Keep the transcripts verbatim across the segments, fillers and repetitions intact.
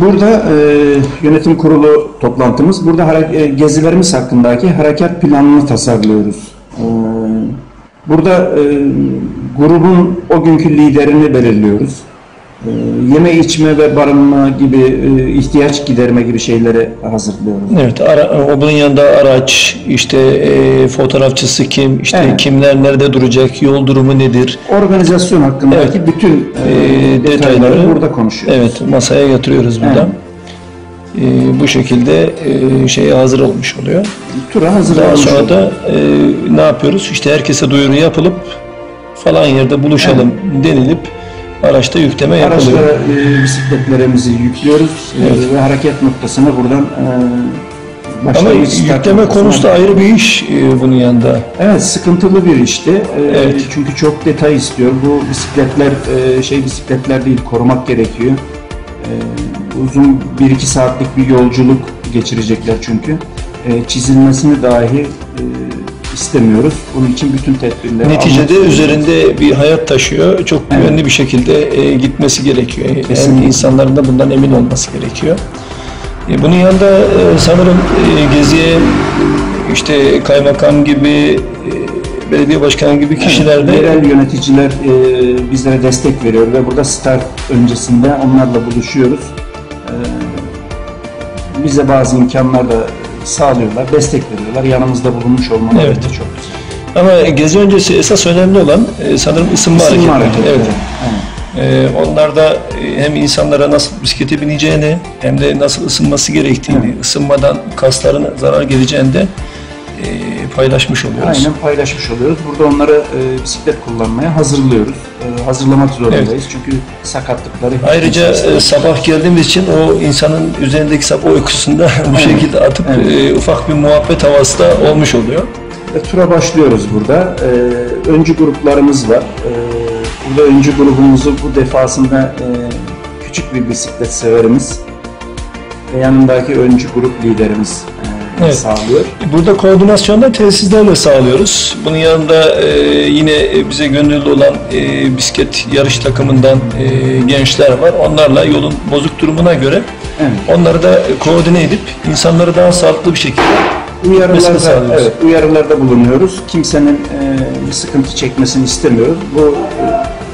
Burada e, yönetim kurulu toplantımız. Burada hare- e, gezilerimiz hakkındaki harekat planını tasarlıyoruz. E, burada e, grubun o günkü liderini belirliyoruz. E, yeme içme ve barınma gibi e, ihtiyaç giderme gibi şeyleri hazırlıyoruz. Evet, ara, o bunun yanında araç, işte e, fotoğrafçısı kim, işte Evet. kimler nerede duracak, yol durumu nedir? Organizasyon hakkındaki Evet. bütün e, E, detayları, detayları burada konuşuyoruz. Evet, masaya yatırıyoruz burada. Evet. E, bu şekilde e, şeye hazır olmuş oluyor. Tura hazır Daha olmuş sonra oldu. da e, ne yapıyoruz? İşte herkese duyuru yapılıp falan yerde buluşalım denilip araçta yükleme yapılıyor. Araçlara, e, bisikletlerimizi yüklüyoruz e, Evet. ve hareket noktasına buradan e, Ama başlangıç start yükleme noktasına- konusu da ayrı bir iş e, bunun yanında. Evet, sıkıntılı bir işti. E, Evet. Çünkü çok detay istiyor. Bu bisikletler e, şey bisikletler değil, korumak gerekiyor. E, uzun bir iki saatlik bir yolculuk geçirecekler çünkü. E, çizilmesini dahi e, istemiyoruz. Bunun için bütün tedbirleri Neticede almak üzerinde bir hayat taşıyor. Çok güvenli bir şekilde e, gitmesi gerekiyor. Hem Kesinlikle. insanların da bundan emin olması gerekiyor. E, bunun yanında e, sanırım e, geziye işte kaymakam gibi, e, belediye başkanı gibi kişiler de yerel yöneticiler e, bizlere destek veriyor ve burada start öncesinde onlarla buluşuyoruz. E, bize bazı imkanlar da sağlıyorlar, destek veriyorlar. Yanımızda bulunmuş olmaları Evet. da çok güzel. ama gezi öncesi esas önemli olan e, sanırım ısınma, Isınma hareketleri. hareketleri. Evet. Evet. Ee, onlar da e, hem insanlara nasıl bisiklete bineceğini hem de nasıl ısınması gerektiğini, Evet. ısınmadan kaslarına zarar geleceğini de e, paylaşmış oluyoruz. Aynen paylaşmış oluyoruz. Burada onları e, bisiklet kullanmaya hazırlıyoruz. E, hazırlamak zorundayız. Evet. Çünkü sakatlıkları... hiç Ayrıca kimse e, istemez. sabah geldiğimiz için o insanın üzerindeki sabah uykusunda bu Evet. şekilde atıp Evet. e, ufak bir muhabbet havası da olmuş oluyor. Ve tura başlıyoruz burada. E, öncü gruplarımız var. E, burada öncü grubumuzu bu defasında e, küçük bir bisiklet severimiz ve yanındaki öncü grup liderimiz e, Evet. sağlıyor. Burada koordinasyonu da tesislerle sağlıyoruz. Bunun yanında e, yine bize gönüllü olan e, bisiklet yarış takımından e, gençler var. Onlarla yolun bozuk durumuna göre Evet. onları da koordine edip insanları daha sağlıklı bir şekilde Mesela Uyarılarda, sağlıyoruz. evet, uyarılarda bulunuyoruz. Kimsenin e, bir sıkıntı çekmesini istemiyoruz. Bu e,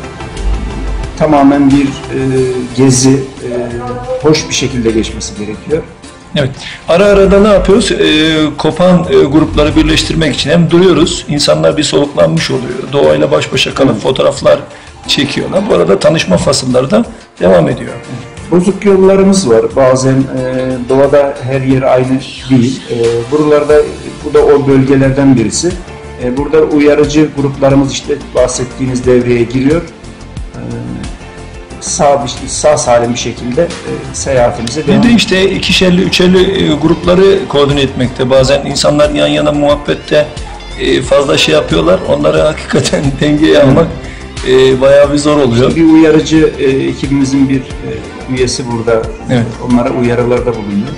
tamamen bir e, gezi, e, hoş bir şekilde geçmesi gerekiyor. Evet. Ara ara da ne yapıyoruz? Ee, kopan e, grupları birleştirmek için hem duruyoruz, insanlar bir soluklanmış oluyor. Doğayla baş başa kalıp fotoğraflar çekiyorlar. Bu arada tanışma fasılları da devam ediyor. Bozuk yollarımız var. Bazen e, doğada her yer aynı değil. E, buralarda, bu da o bölgelerden birisi. E, burada uyarıcı gruplarımız işte bahsettiğiniz devreye giriyor. E, sağ, sağ salim bir şekilde e, seyahatimize devam Bir de işte ikişerli, üçerli e, grupları koordine etmekte. Bazen insanlar yan yana muhabbette e, fazla şey yapıyorlar. Onları hakikaten dengeye almak e, bayağı bir zor oluyor. Bir uyarıcı e, ekibimizin bir e, üyesi burada. Evet. Onlara uyarılarda bulunuyor.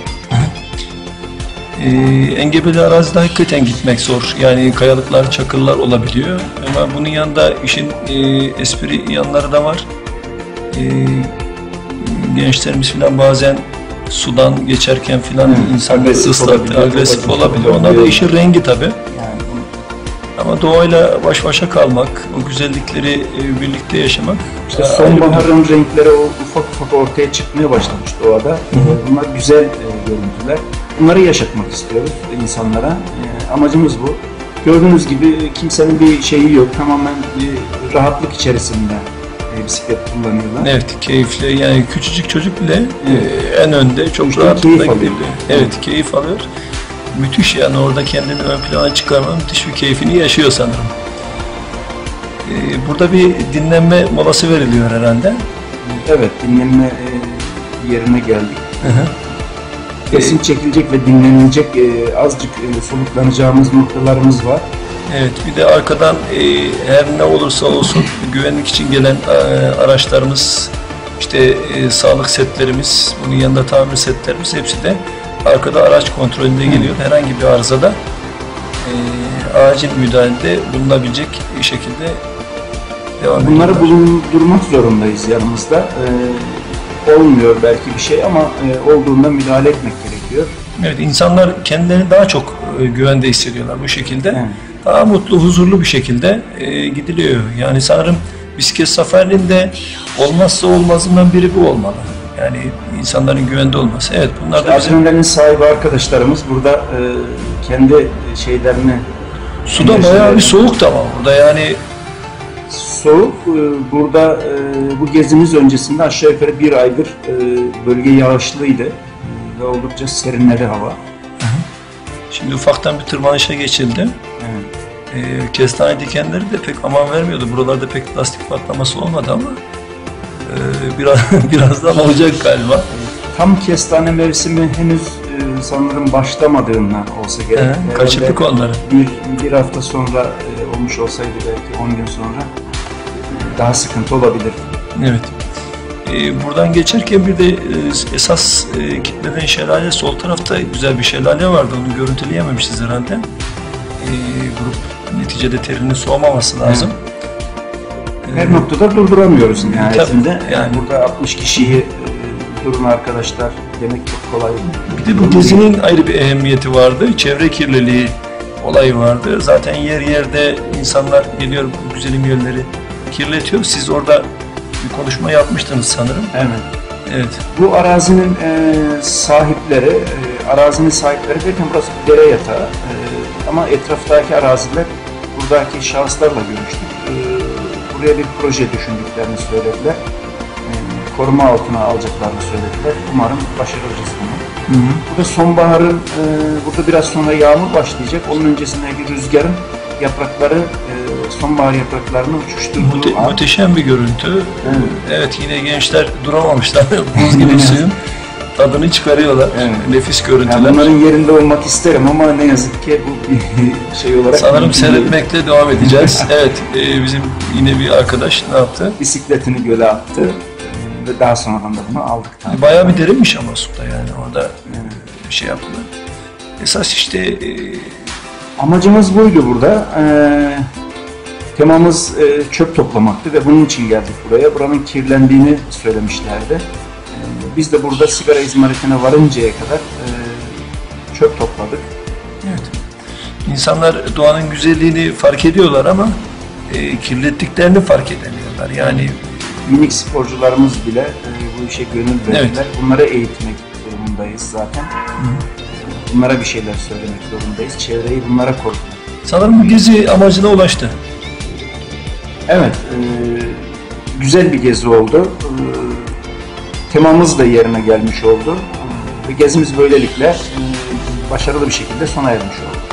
E, engebeli arazide hakikaten gitmek zor. Yani kayalıklar, çakıllar olabiliyor. Ama bunun yanında işin e, espri yanları da var. E, gençlerimiz falan bazen sudan geçerken falan Evet, insanları agresif ıslatıyor, olabiliyor, agresif olabiliyor. olabiliyor. Onlar da işin rengi tabii. Yani Ama doğayla baş başa kalmak, o güzellikleri e, birlikte yaşamak. işte e, ayrı bir- sonbaharın renkleri o ufak ufak ortaya çıkmaya başlamış doğada. E, bunlar güzel e, görüntüler. Bunları yaşatmak istiyoruz insanlara. E, amacımız bu. Gördüğünüz gibi kimsenin bir şeyi yok. Tamamen bir rahatlık içerisinde e, bisiklet kullanıyorlar. Evet, keyifli. Yani küçücük çocuk bile e, en önde çok İşte rahatlıkla keyif alıyor. gidebiliyor. Evet, keyif alıyor. Müthiş yani orada kendini ön plana çıkarma müthiş bir keyfini yaşıyor sanırım. E, burada bir dinlenme molası veriliyor herhalde. Evet, dinlenme e, yerine geldik. Hı hı. Resim çekilecek ve dinlenilecek e, azıcık e, soluklanacağımız noktalarımız var. Evet, bir de arkadan e, her ne olursa olsun güvenlik için gelen e, araçlarımız, işte e, sağlık setlerimiz, bunun yanında tamir setlerimiz hepsi de arkada araç kontrolünde geliyor. Herhangi bir arızada e, acil müdahalede bulunabilecek şekilde devam ediyorlar. Bunları bulundurmak zorundayız yanımızda. E, olmuyor belki bir şey ama e, olduğunda müdahale etmek gerekiyor. Evet, insanlar kendilerini daha çok e, güvende hissediyorlar bu şekilde. Evet. Daha mutlu, huzurlu bir şekilde e, gidiliyor. Yani sanırım bisiklet seferinde olmazsa olmazından biri bu olmalı. Yani insanların güvende olması. Evet, bunlar da bizim... Adrenalin sahibi arkadaşlarımız burada e, kendi şeylerini... Suda bayağı bir soğuk da var burada yani. Soğuk. E, burada e, bu gezimiz öncesinde aşağı yukarı bir aydır e, bölge yağışlıydı. E, ve oldukça serinledi hava. Şimdi ufaktan bir tırmanışa geçildi. Evet. E, kestane dikenleri de pek aman vermiyordu. Buralarda pek lastik patlaması olmadı ama e, biraz birazdan olacak galiba. Tam kestane mevsimi henüz e, sanırım başlamadığından olsa gerek. He, kaçırdık onları. Bir, bir hafta sonra e, olmuş olsaydı belki on gün sonra e, daha sıkıntı olabilir. Evet. E, buradan geçerken bir de e, esas e, gitmeden şelale, sol tarafta güzel bir şelale vardı. Onu görüntüleyememişiz herhalde. E, grup neticede terinin soğumaması lazım. Her e, noktada durduramıyoruz nihayetinde. Yani, yani burada altmış kişiyi e, durun arkadaşlar demek çok kolay. Bir de bu gezinin ayrı bir ehemmiyeti vardı. Çevre kirliliği olayı vardı. Zaten yer yerde insanlar geliyor, bu güzelim yerleri kirletiyor. Siz orada bir konuşma yapmıştınız sanırım. Evet. Evet. Bu arazinin e, sahipleri, e, arazinin sahipleri derken burası bir dere yatağı. E, ama etraftaki araziler buradaki şahıslarla görüştük. E, buraya bir proje düşündüklerini söylediler. E, koruma altına alacaklarını söylediler. Umarım başaracağız bunu. Hı hı. Burada sonbaharın, e, burada biraz sonra yağmur başlayacak. Onun öncesindeki rüzgarın yaprakları, e, sonbahar yapraklarını uçuşturduğu Mute, an. Muhteşem bir görüntü. Evet, evet, yine gençler duramamışlar. Buz gibi suyun tadını çıkarıyorlar. Evet. Nefis görüntüler. Yani bunların yerinde olmak isterim ama ne yazık ki bu bir şey olarak... Sanırım seyretmekle devam edeceğiz. Evet, e, bizim yine bir arkadaş ne yaptı? Bisikletini göle attı ve daha sonradan da bunu aldık. Tabii. Bayağı bir derinmiş ama suda yani orada evet. Bir şey yaptılar. Esas işte... E, amacımız buydu burada. Ee, temamız e, çöp toplamaktı ve bunun için geldik buraya. Buranın kirlendiğini söylemişlerdi. Ee, biz de burada sigara izmaritine varıncaya kadar e, çöp topladık. Evet. İnsanlar doğanın güzelliğini fark ediyorlar ama e, kirlettiklerini fark edemiyorlar. Yani minik sporcularımız bile e, bu işe gönül verdiler. Evet. Bunları eğitmek durumundayız zaten. Hı. Bunlara bir şeyler söylemek zorundayız. Çevreyi bunlara koruyalım. Sanırım bu gezi amacına ulaştı. Evet. E, güzel bir gezi oldu. E, temamız da yerine gelmiş oldu. E, gezimiz böylelikle e, başarılı bir şekilde sona ermiş oldu.